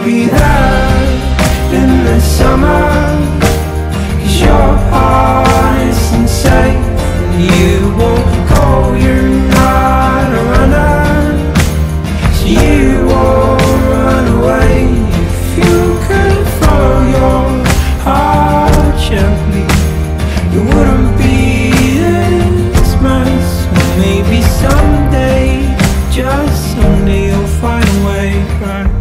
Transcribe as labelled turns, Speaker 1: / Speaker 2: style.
Speaker 1: be there in the summer, 'cause your heart isn't safe and you won't go, you're not a runner, so you won't run away. If you could follow your heart gently, it wouldn't be this mess. Maybe someday, just someday, you'll find a way back.